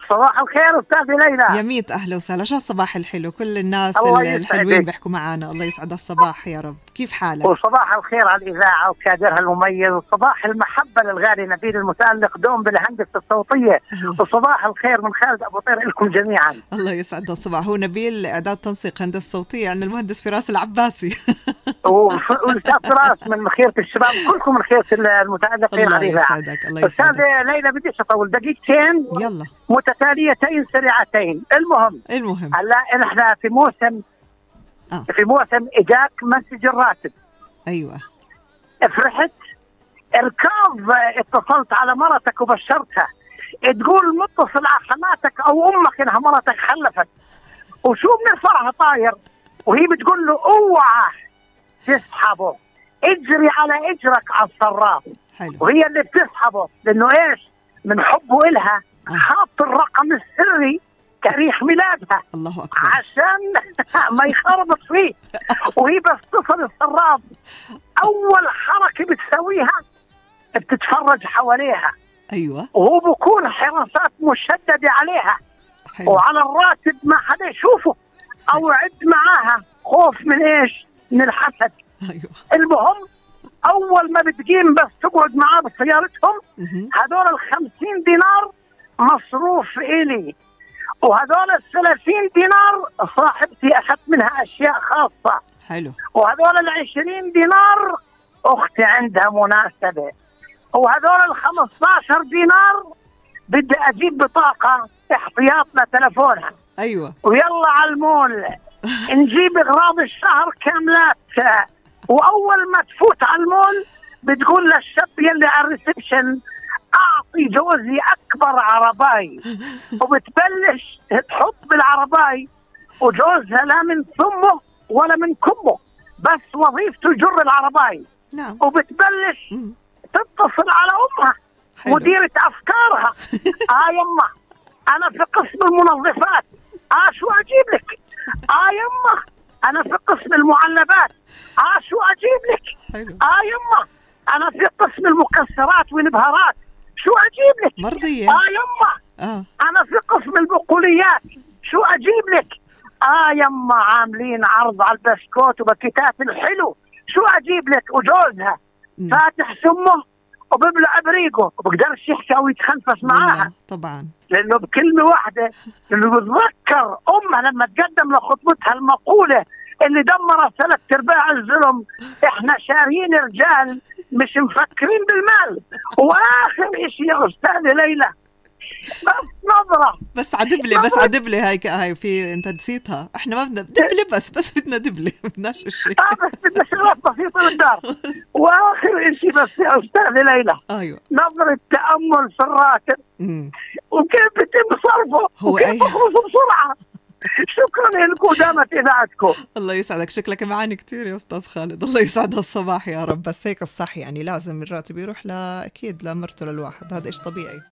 صباح الخير أستاذة ليلى. يا ميت أهلا وسهلا. شو الصباح الحلو، كل الناس الله الحلوين يسعدك. بيحكوا معنا. الله يسعد الصباح يا رب. كيف حالك؟ وصباح الخير على الإذاعة وكادرها المميز، وصباح المحبة للغالي نبيل المتألق دوم بالهندسة الصوتية، وصباح الخير من خالد أبو طير لكم جميعا. الله يسعد الصباح. هو نبيل إعداد تنسيق هندسة صوتية، يعني المهندس فراس العباسي. والأستاذ فراس من خيرة الشباب، كلكم من خيرة المتألقين الله على الإذاعة. يسعدك الله يسعدك. أستاذة ليلى بديش أطول، دقيقتين يلا متتاليتين سريعتين. المهم هلا نحن في موسم إجاك مسج الراتب. أيوة. فرحت اركاض، اتصلت على مرتك وبشرتها، تقول متصل على حماتك او امك انها مرتك خلفت، وشو من الفرح طاير، وهي بتقول له اوعى تسحبه، اجري على اجرك على الصراف. حلو. وهي اللي بتسحبه لانه ايش؟ من حبه إلها حاط الرقم السري تاريخ ميلادها. الله أكبر. عشان ما يخربط فيه. وهي بس تصل الصراف، أول حركة بتسويها بتتفرج حواليها. أيوة. وهو بكون حراسات مشددة عليها. حلو. وعلى الراتب ما حدا يشوفه أو يعد معاها، خوف من إيش؟ من الحسد. أيوة. المهم أول ما بتقيم بس تقعد معاه بسيارتهم، هذول 50 دينار مصروف إلي، وهذول 30 دينار صاحبتي أخذت منها أشياء خاصة. حلو. وهذول 20 دينار أختي عندها مناسبة، وهذول 15 دينار بدي أجيب بطاقة احتياط لتلفونها. أيوة. ويلا على المول نجيب أغراض الشهر كاملات. وأول ما تفوت على المول بتقول للشاب يلي على الريسبشن أعطي جوزي أكبر عرباي، وبتبلش تحط بالعرباي، وجوزها لا من ثمه ولا من كمه، بس وظيفته يجر العرباي. نعم. وبتبلش تتصل على أمها مديرة أفكارها. يما أنا في قسم المنظفات. شو أجيب لك؟ يما أنا في قسم المعلبات. شو أجيب لك؟ حلو. يما أنا في قسم المكسرات والبهارات. شو أجيب لك؟ مرضية. يما أنا في قسم البقوليات. شو أجيب لك؟ يما عاملين عرض على البسكوت وباكيتات الحلو. شو أجيب لك؟ وجوزها فاتح سمه وببلع بريقه وبقدرش يحكي أو يتخنفس معاها طبعا، لأنه بكلمة واحدة، لأنه بتذكر أمها لما تقدم لخطبتها المقولة اللي دمرت 3/4 الظلم: إحنا شاريين رجال مش مفكرين بالمال. وآخر إشي يا أستاذة ليلى، بس نظرة، بس عدبلي هاي في انت نسيتها. احنا ما بدنا دبلة، بس بدنا دبلة، ما بدناش شيء. بس بدنا شغلات بسيطة بالدار. وآخر إشي بس يا أستاذة ليلى، ايوه، نظرة تأمل في الراتب وكيف بيتم صرفه وكيف يخلص بسرعة. شكرا لكم، دامت إذاعتكم. الله يسعدك، شكلك معاني كتير يا أستاذ خالد. الله يسعد الصباح يا رب. بس هيك الصح، يعني لازم الراتب يروح أكيد لمرته للواحد، هذا إيش طبيعي.